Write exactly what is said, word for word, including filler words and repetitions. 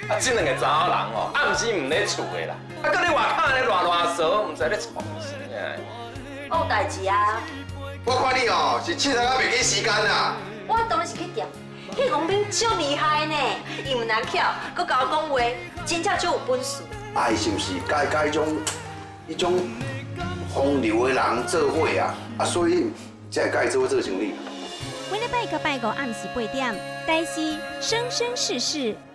啊，这两个查某人哦，暗时唔咧厝的啦，啊，搁咧外口咧乱乱踅，唔知咧创啥呀？ 有代志啊！ 我看你哦，是佚佗啊袂记时间啦。 我当然是去钓，迄王兵足厉害呢，伊唔难巧，佮甲我讲话，真正足有本事。 啊，伊是不是甲甲迄种迄种风流的人做伙啊？啊，所以才会甲伊做伙做生意。 每礼拜个拜五暗时八点，台视生生世世